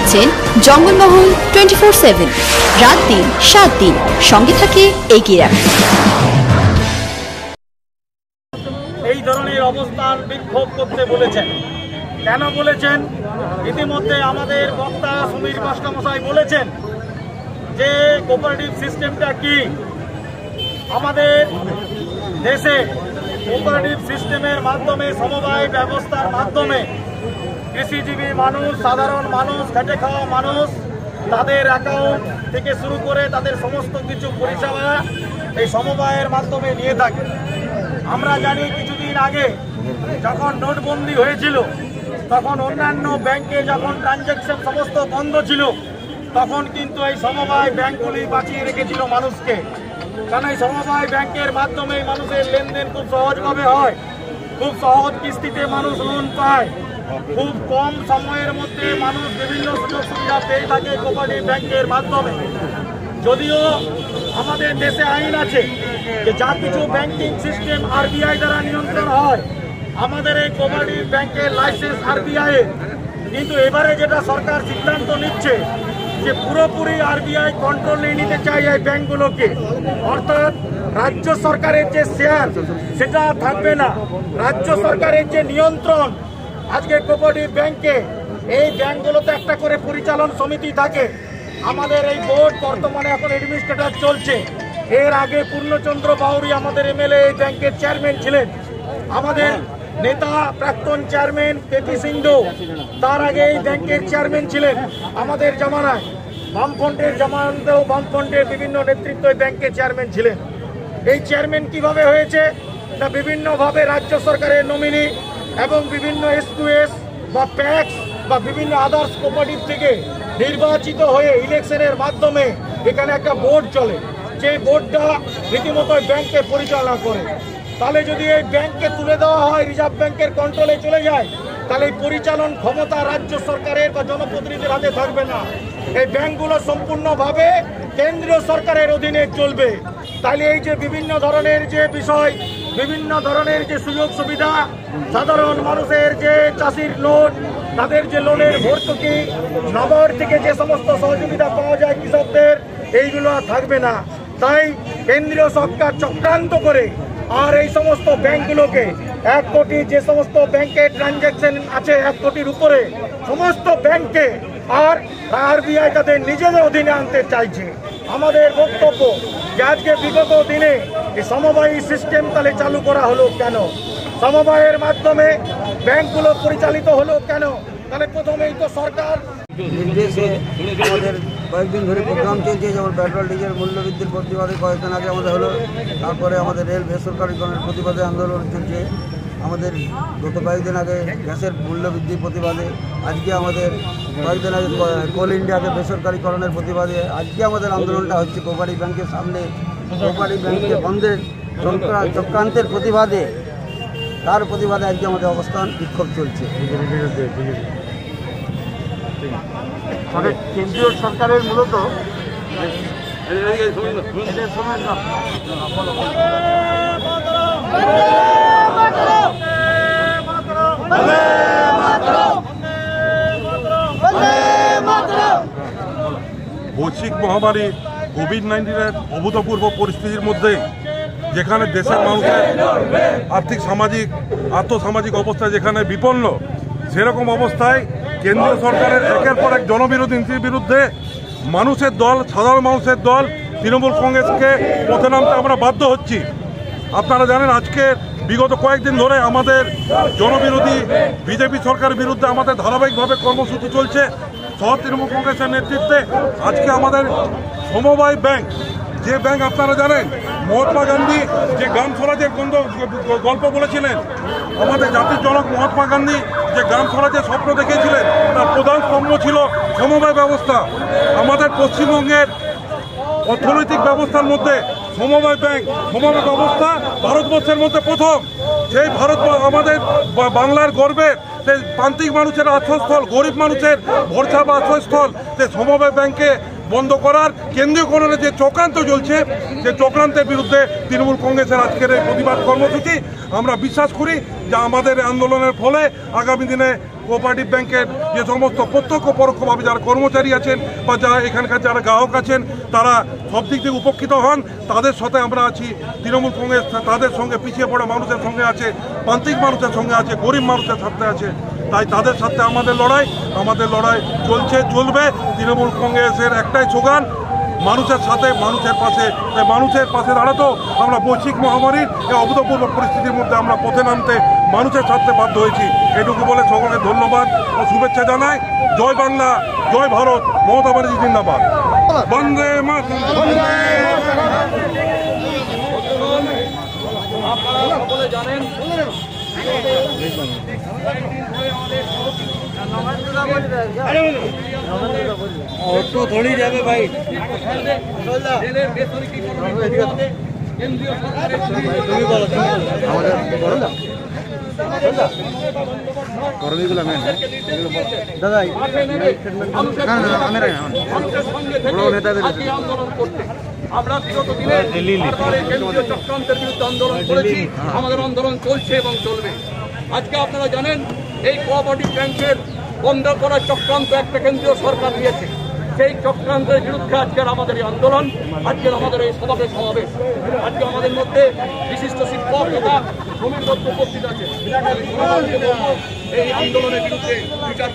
দেখছেন জঙ্গলমহল 24/7, রাত দিন 7 দিন সঙ্গে থাকে এগিয়ে রাখে। এই ধরনের অবস্থান বিক্ষোভ করতে বলেছেন। কেন বলেছেন? ইতিমধ্যে আমাদের বক্তা সমীর মাস্টারমশাই বলেছেন যে কোঅপারেটিভ সিস্টেমটা কি। আমাদের দেশে কোঅপারেটিভ সিস্টেমের মাধ্যমে, সমবায় ব্যবস্থার মাধ্যমে কৃষিজীবী মানুষ, সাধারণ মানুষ, খেটে খাওয়া মানুষ তাদের অ্যাকাউন্ট থেকে শুরু করে তাদের সমস্ত কিছু পরিষেবা এই সমবায়ের মাধ্যমে নিয়ে থাকে। আমরা জানি কিছুদিন আগে যখন নোটবন্দি হয়েছিল তখন অন্যান্য ব্যাংকে যখন ট্রানজ্যাকশন সমস্ত বন্ধ ছিল তখন কিন্তু এই সমবায় ব্যাংকগুলি বাঁচিয়ে রেখেছিল মানুষকে। কারণ এই সমবায় ব্যাংকের মাধ্যমে মানুষের লেনদেন খুব সহজভাবে হয়, খুব সহজ কিস্তিতে মানুষ লোন পায়, খুব কম সময়ের মধ্যে মানুষ বিভিন্ন সুযোগ সুবিধা পেয়ে থাকে কোঅপারেটিভ ব্যাংকের মাধ্যমে। যদিও আমাদের দেশে আইন আছে যে যা কিছু ব্যাংকিং সিস্টেম আরবিআই দ্বারা নিয়ন্ত্রণ হয়, আমাদের এই কোঅপারেটিভ ব্যাংকের লাইসেন্স আরবিআই, কিন্তু এবারে যেটা সরকার সিদ্ধান্ত নিচ্ছে যে পুরোপুরি আরবিআই কন্ট্রোলে নিতে চাই এই ব্যাংকগুলোকে, অর্থাৎ রাজ্য সরকারের যে শেয়ার সেটা থাকবে না। রাজ্য সরকারের যে নিয়ন্ত্রণ আজকে কোঅপারেটিভ ব্যাংকে, এই ব্যাংকগুলোতে একটা করে পরিচালন সমিতি থাকে। আমাদের এই বোর্ড বর্তমানে এখন অ্যাডমিনিস্ট্রেটর চলছে। এর আগে পূর্ণচন্দ্র বাউরি আমাদের এমএলএ এই ব্যাংকের চেয়ারম্যান ছিলেন। আমাদের নেতা প্রাক্তন চেয়ারম্যান কেপি সিংহ তার আগে এই ব্যাংকের চেয়ারম্যান ছিলেন। আমাদের জামানায় বামফ্রন্টের জামানাতেও বামফ্রন্টের বিভিন্ন নেতৃত্ব এই ব্যাংকের চেয়ারম্যান ছিলেন। এই চেয়ারম্যান কিভাবে হয়েছে না বিভিন্নভাবে রাজ্য সরকারের নমিনি এবং বিভিন্ন এসকিউএস বা প্যাক্স বা বিভিন্ন আদার্স কোঅপারেটিভ থেকে নির্বাচিত হয়ে ইলেকশনের মাধ্যমে এখানে একটা বোর্ড চলে, যে বোর্ডটা রীতিমতো ব্যাংককে পরিচালনা করে। তাহলে যদি এই ব্যাংককে তুলে দেওয়া হয়, রিজার্ভ ব্যাংকের কন্ট্রোলে চলে যায়, তাহলে এই পরিচালন ক্ষমতা রাজ্য সরকারের বা জনপ্রতিনিধির হাতে থাকবে না। এই ব্যাংকগুলো সম্পূর্ণভাবে কেন্দ্রীয় সরকারের অধীনে চলবে। তাহলে এই যে বিভিন্ন ধরনের যে বিষয়, বিভিন্ন ধরনের যে সুযোগ সুবিধা, সাধারণ মানুষের যে চাষির লোন, তাদের যে লোনের ভর্তুকি, নবায়ন থেকে যে সমস্ত সহযোগিতা পাওয়া যায় কৃষকদের, এইগুলো আর থাকবে না। তাই কেন্দ্রীয় সরকার চক্রান্ত করে আর এই সমস্ত ব্যাংকগুলোকে 1 কোটি, যে সমস্ত ব্যাংকের ট্রানজ্যাকশন আছে 1 কোটির উপরে, সমস্ত ব্যাংককে আর আরবিআই তাদের নিজেদের অধীনে আনতে চাইছে। আমাদের বক্তব্য যে আজকে বিগত দিনে এই সমবায়ী সিস্টেম তাহলে চালু করা হলো কেন? সমবায়ের মাধ্যমে ব্যাংকগুলো পরিচালিত হলো কেন? তাহলে প্রথমেই তো সরকার নির্দেশে আমাদের কয়েকদিন ধরে প্রোগ্রাম চলছে, যেমন পেট্রোল ডিজেল মূল্যবৃদ্ধির প্রতিবাদে কয়েকদিন আগে আমাদের হলো, তারপরে আমাদের রেল বেসরকারীকরণের প্রতিবাদে আন্দোলন চলছে। আমাদের গত কয়েকদিন আগে গ্যাসের মূল্যবৃদ্ধির প্রতিবাদে, আজকে আমাদের কয়েকদিন আগে কোল ইন্ডিয়াকে বেসরকারীকরণের প্রতিবাদে আজকে আমাদের আন্দোলনটা হচ্ছে কোঅপারেটিভ ব্যাংকের সামনে। কোঅপারেটিভ ব্যাংকের বন্ধের চক্রান্তের প্রতিবাদে, তার প্রতিবাদে আজকে আমাদের অবস্থান বিক্ষোভ চলছে। কেন্দ্রীয় সরকারের মূলত বৈশ্বিক মহামারী কোভিড-19-এর অভূতপূর্ব পরিস্থিতির মধ্যে, যেখানে দেশের মানুষের আর্থিক সামাজিক আর্থসামাজিক অবস্থা যেখানে বিপন্ন, সেরকম অবস্থায় কেন্দ্রীয় সরকারের একের পর এক জনবিরোধী নীতির বিরুদ্ধে মানুষের দল, সাধারণ মানুষের দল তৃণমূল কংগ্রেসকে পথে নামতে আমরা বাধ্য হচ্ছি। আপনারা জানেন আজকে বিগত কয়েকদিন ধরে আমাদের জনবিরোধী বিজেপি সরকারের বিরুদ্ধে আমাদের ধারাবাহিকভাবে কর্মসূচি চলছে। শহর তৃণমূল কংগ্রেসের নেতৃত্বে আজকে আমাদের সমবায় ব্যাংক, যে ব্যাংক আপনারা জানেন মহাত্মা গান্ধী যে গ্রাম স্বরাজের গল্প বলেছিলেন, আমাদের জাতির জনক মহাত্মা গান্ধী যে গ্রাম স্বরাজের স্বপ্ন দেখেছিলেন, তার প্রধান স্তম্ভ ছিল সমবায় ব্যবস্থা। আমাদের পশ্চিমবঙ্গের অর্থনৈতিক ব্যবস্থার মধ্যে সমবায় ব্যাংক, সমবায় ব্যবস্থা ভারতবর্ষের মধ্যে প্রথম। সেই ভারত আমাদের বাংলার গর্বের, সেই প্রান্তিক মানুষের আশ্রয়স্থল, গরিব মানুষের ভরসা বা আশ্রয়স্থল, সেই সমবায় ব্যাংকে বন্ধ করার কেন্দ্রীয়করণের যে চক্রান্ত চলছে, সে চক্রান্তের বিরুদ্ধে তৃণমূল কংগ্রেসের আজকের এই প্রতিবাদ কর্মসূচি। আমরা বিশ্বাস করি যে আমাদের আন্দোলনের ফলে আগামী দিনে কোঅপারেটিভ ব্যাংকের যে সমস্ত প্রত্যক্ষ পরোক্ষভাবে যারা কর্মচারী আছেন বা যারা এখানকার যারা গ্রাহক আছেন তারা সব দিক থেকে উপকৃত হন। তাদের সাথে আমরা আছি। তৃণমূল কংগ্রেস তাদের সঙ্গে পিছিয়ে পড়া মানুষের সঙ্গে আছে, প্রান্তিক মানুষের সঙ্গে আছে, গরিব মানুষের সাথে আছে। তাই তাদের সাথে আমাদের লড়াই চলছে, চলবে। তৃণমূল কংগ্রেসের একটাই স্লোগান, মানুষের সাথে, মানুষের পাশে। তাই মানুষের পাশে দাঁড়াতো আমরা বৈশ্বিক মহামারীর এই অভূতপূর্ব পরিস্থিতির মধ্যে আমরা পথে নামতে মানুষের সাথে বাধ্য হয়েছি। এটুকু বলে সকলকে ধন্যবাদ ও শুভেচ্ছা জানাই। জয় বাংলা, জয় ভারত, মমতা ব্যানার্জি জিন্দাবাদ। বন্দে মাতরম। আপনারা সকলে জানেন অটো থোড়ি যাবে ভাই। রেলের বেসরকারিকরণের প্রতিবাদে কেন্দ্রীয় সরকারের দাদা আন্দোলন করতে আমরা বিগত দিনে সরকারের কেন্দ্রীয় চক্রান্তের বিরুদ্ধে আন্দোলন করেছি। আমাদের আন্দোলন চলছে এবং চলবে। আজকে আপনারা জানেন এই কোঅপারেটিভ ব্যাংকের বন্ধ করার চক্রান্ত একটা কেন্দ্রীয় সরকার নিয়েছে। সেই চক্রান্তের বিরুদ্ধে আজকের আমাদের এই আন্দোলন, আজকের আমাদের এই সমাবেশ। আজকে আমাদের মধ্যে বিশিষ্ট শিক্ষক তথা শ্রমিক বন্ধু উপস্থিত আছে। এই আন্দোলনের বিরুদ্ধে বিচার